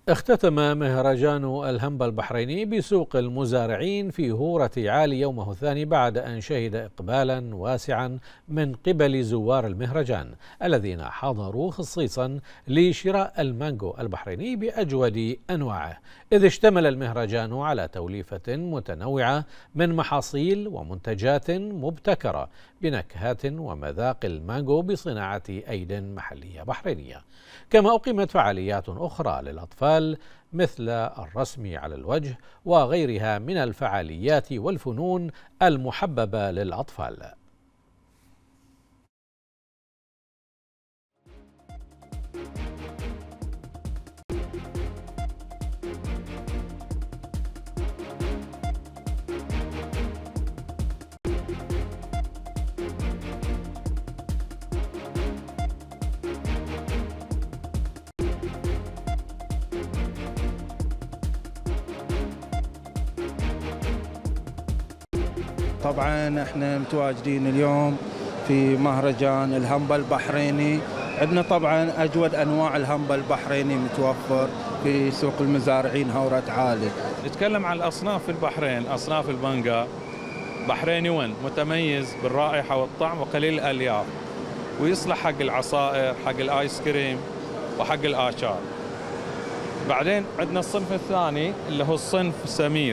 اختتم مهرجان الهمبة البحريني بسوق المزارعين في هورة عالي يومه الثاني بعد أن شهد إقبالا واسعا من قبل زوار المهرجان الذين حضروا خصيصا لشراء المانجو البحريني بأجود أنواعه، إذ اشتمل المهرجان على توليفة متنوعة من محاصيل ومنتجات مبتكرة بنكهات ومذاق المانجو بصناعة أيد محلية بحرينية. كما أقيمت فعاليات أخرى للأطفال مثل الرسم على الوجه وغيرها من الفعاليات والفنون المحببة للأطفال. طبعا احنا متواجدين اليوم في مهرجان الهمبة البحريني. عندنا طبعا اجود انواع الهمبة البحريني متوفر في سوق المزارعين هورة عالي. نتكلم عن الاصناف في البحرين، اصناف المانجا بحريني متميز بالرائحة والطعم وقليل الالياف، ويصلح حق العصائر، حق الايس كريم وحق الآشار. بعدين عندنا الصنف الثاني اللي هو الصنف سمير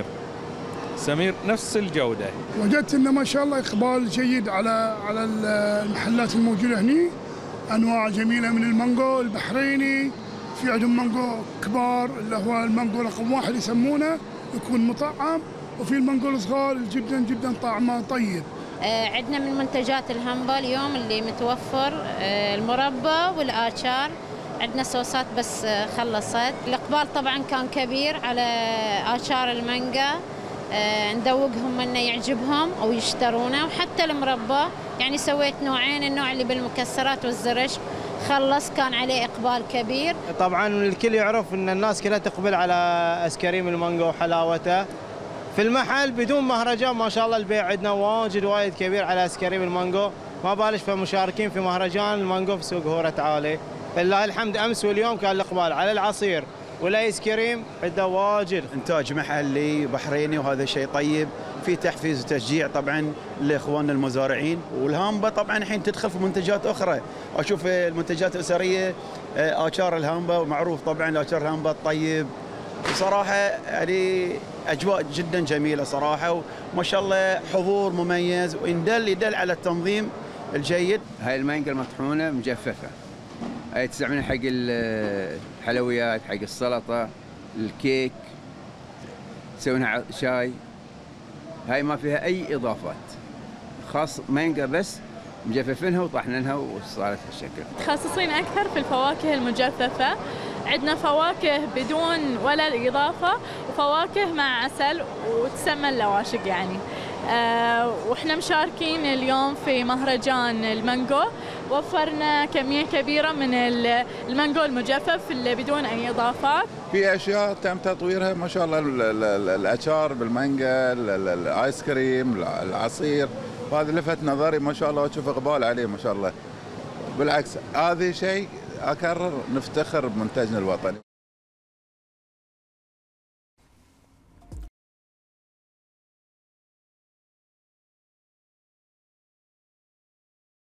نفس الجودة. وجدت انه ما شاء الله اقبال جيد على المحلات الموجودة هني، انواع جميلة من المانجو البحريني. في عندهم مانجو كبار اللي هو المانجو رقم 1 يسمونه، يكون مطعم، وفي المانجو الصغار جدا جدا طعمه طيب. عندنا من منتجات الهمبة اليوم اللي متوفر المربى والآشار. عندنا صوصات بس خلصت. الإقبال طبعا كان كبير على آشار المانجا، ندوقهم انه يعجبهم او يشترونه، وحتى المربى يعني سويت نوعين، النوع اللي بالمكسرات والزرش خلص كان عليه اقبال كبير. طبعا الكل يعرف ان الناس كلها تقبل على اسكريم المانجو وحلاوته. في المحل بدون مهرجان ما شاء الله البيع عندنا وايد كبير على اسكريم المانجو، ما بالش في مشاركين في مهرجان المانجو في سوق هورة عالي. لله الحمد امس واليوم كان الاقبال على العصير والايس كريم عنده واجد. انتاج محلي بحريني وهذا شيء طيب، في تحفيز وتشجيع طبعا لاخواننا المزارعين. والهامبا طبعا الحين تدخل في منتجات اخرى، اشوف المنتجات الاسريه، آشار الهامبا معروف طبعا الآشار الهامبا الطيب. بصراحه يعني اجواء جدا جميله صراحه، وما شاء الله حضور مميز يدل على التنظيم الجيد. هاي المانجا المطحونه مجففه، هاي تستعملها حق الحلويات، حق السلطة، الكيك، تسوونها شاي. هاي ما فيها أي إضافات، خاص مانجا بس مجففينها وطحنينها وصارت هالشكل. متخصصين أكثر في الفواكه المجففة، عندنا فواكه بدون ولا إضافة وفواكه مع عسل وتسمى اللواشق يعني. واحنا مشاركين اليوم في مهرجان المانجو، وفرنا كمية كبيرة من المانجو المجفف اللي بدون أي إضافات. في أشياء تم تطويرها ما شاء الله، الأشار بالمانجا، الآيس كريم، العصير، وهذا لفت نظري ما شاء الله وأشوف إقبال عليه ما شاء الله. بالعكس هذا شيء أكرر، نفتخر بمنتجنا الوطني.